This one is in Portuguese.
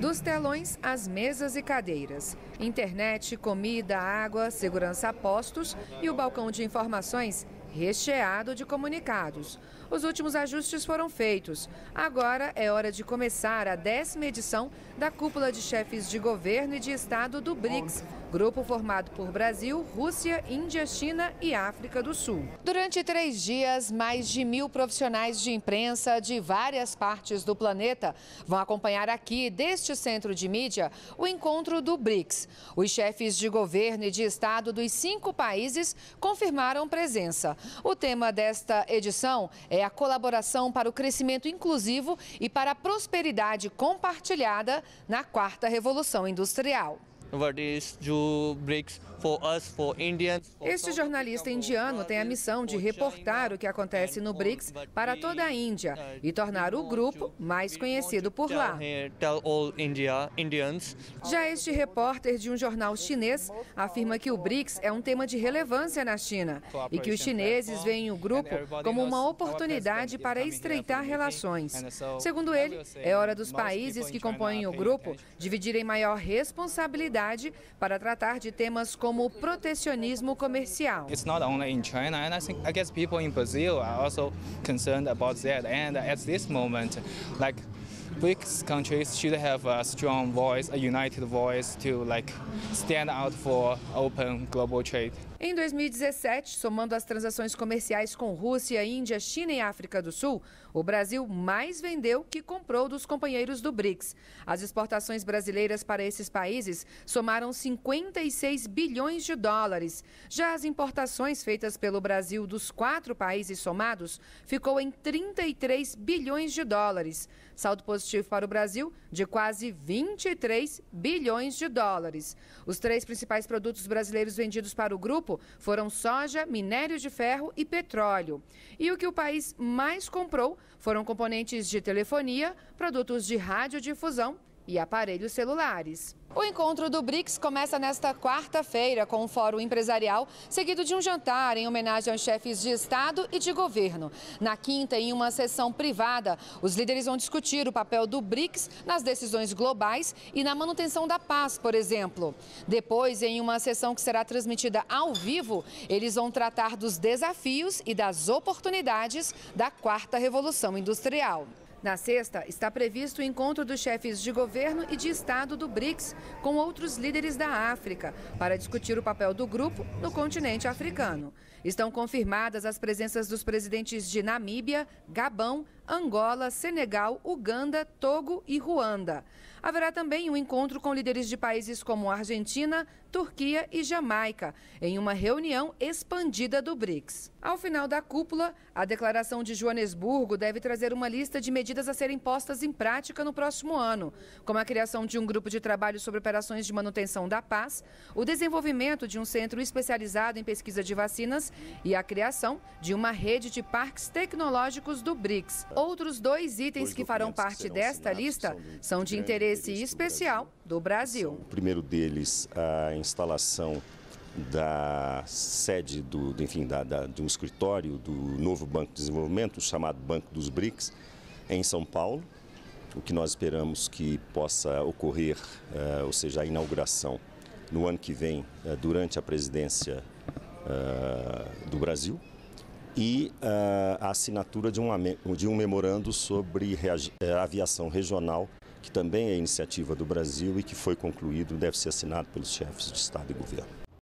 Dos telões às mesas e cadeiras, internet, comida, água, segurança a postos e o balcão de informações recheado de comunicados. Os últimos ajustes foram feitos. Agora é hora de começar a 10ª edição da Cúpula de Chefes de Governo e de Estado do BRICS, grupo formado por Brasil, Rússia, Índia, China e África do Sul. Durante 3 dias, mais de 1000 profissionais de imprensa de várias partes do planeta vão acompanhar aqui, deste centro de mídia, o encontro do BRICS. Os chefes de governo e de Estado dos 5 países confirmaram presença. O tema desta edição é a colaboração para o crescimento inclusivo e para a prosperidade compartilhada na 4ª Revolução Industrial. Este jornalista indiano tem a missão de reportar o que acontece no BRICS para toda a Índia e tornar o grupo mais conhecido por lá. Já este repórter de um jornal chinês afirma que o BRICS é um tema de relevância na China e que os chineses veem o grupo como uma oportunidade para estreitar relações. Segundo ele, é hora dos países que compõem o grupo dividirem maior responsabilidade para tratar de temas como o protecionismo comercial. It's not only in China, and I guess people in Brazil are also concerned about that. And at this moment, like BRICS countries should have a strong voice, a united voice to stand out for open global trade. Em 2017, somando as transações comerciais com Rússia, Índia, China e África do Sul, o Brasil mais vendeu que comprou dos companheiros do BRICS. As exportações brasileiras para esses países somaram 56 bilhões de dólares. Já as importações feitas pelo Brasil dos 4 países somados ficou em 33 bilhões de dólares. Saldo positivo para o Brasil de quase 23 bilhões de dólares. Os 3 principais produtos brasileiros vendidos para o grupo foram soja, minério de ferro e petróleo. E o que o país mais comprou foram componentes de telefonia, produtos de radiodifusão e aparelhos celulares. O encontro do BRICS começa nesta quarta-feira com um fórum empresarial, seguido de um jantar em homenagem aos chefes de Estado e de governo. Na quinta, em uma sessão privada, os líderes vão discutir o papel do BRICS nas decisões globais e na manutenção da paz, por exemplo. Depois, em uma sessão que será transmitida ao vivo, eles vão tratar dos desafios e das oportunidades da 4ª Revolução Industrial. Na sexta, está previsto o encontro dos chefes de governo e de Estado do BRICS com outros líderes da África para discutir o papel do grupo no continente africano. Estão confirmadas as presenças dos presidentes de Namíbia, Gabão, Angola, Senegal, Uganda, Togo e Ruanda. Haverá também um encontro com líderes de países como Argentina, Turquia e Jamaica, em uma reunião expandida do BRICS. Ao final da cúpula, a declaração de Joanesburgo deve trazer uma lista de medidas a serem postas em prática no próximo ano, como a criação de um grupo de trabalho sobre operações de manutenção da paz, o desenvolvimento de um centro especializado em pesquisa de vacinas e a criação de uma rede de parques tecnológicos do BRICS. Outros 2 itens que farão parte desta lista são de interesse especial do Brasil. O primeiro deles, a instalação da sede de um escritório do novo Banco de Desenvolvimento, chamado Banco dos BRICS, em São Paulo, o que nós esperamos que possa ocorrer, ou seja, a inauguração no ano que vem, durante a presidência do Brasil, e a assinatura de um memorando sobre aviação regional, que também é iniciativa do Brasil e que foi concluído, deve ser assinado pelos chefes de Estado e governo.